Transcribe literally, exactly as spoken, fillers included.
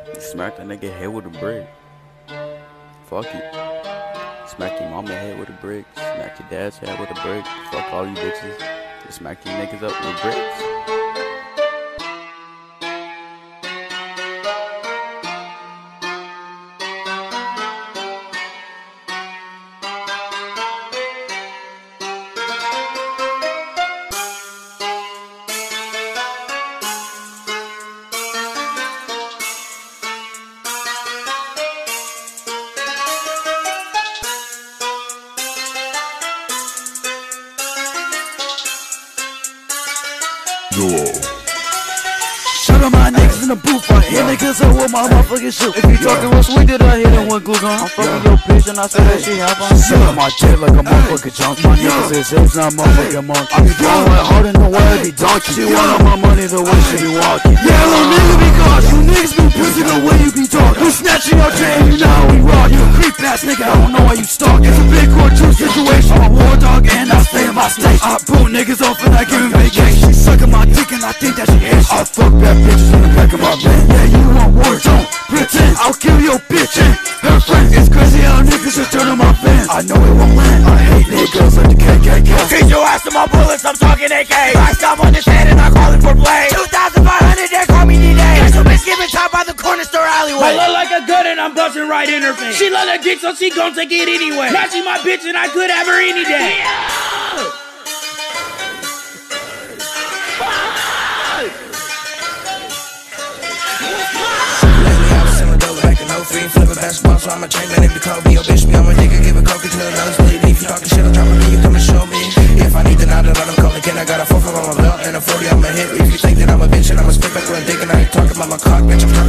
Smack that nigga head with a brick. Fuck it. Smack your mama head with a brick. Smack your dad's head with a brick. Fuck all you bitches. Just smack these niggas up with bricks. Shout out my niggas in the booth, I hit niggas up with my motherfucking shoe. If you talking real sweet, did I hit him with glue gun? I'm fucking your bitch and I said that shit hop on. Sit on my jet like a motherfucking junkie. My niggas is hips, not motherfucking monkey. I be going hard in the way, I be donkey. She want all my money the way she be walking. Yeah, little nigga be caught. You niggas be pussy the way you be talking. We snatching your chain, you know how we rock. You a creep ass nigga, I don't know why you stalk. It's a big court two situation. I'm a war dog and I stay in my state. I boot niggas off and I give him vacation. She sucking my dick and I think that she hates. I fuck bad bitches in the back of my van. Yeah, you want war, don't pretend. I'll kill your bitch and her friends. It's crazy how niggas just turn on my fans. I know it won't land. I hate niggas like the K K K. Feed your ass to my bullets, I'm talking A K. I stop on his head and I'm calling for blade. two thousand five hundred, they call me D-Day. There's a bitch giving top by the corner store alleyway. I look like a gun and I'm busting right in her face. She love that dick so she gon' take it anyway. Now she my bitch and I could have her any day. Yeah. Free flipping basketball, so I'm a chain man. If you call me your bitch, me, I'm a nigga. Give a coke to the nosebleed. If you talking shit, I'm dropping me, you come and show me. If I need to know that I'm calling, can I got a four from on my belt and a forty on my hip. If you think that I'm a bitch and I'm a spit back with a dick and I ain't talking about my cock, bitch, I'm talking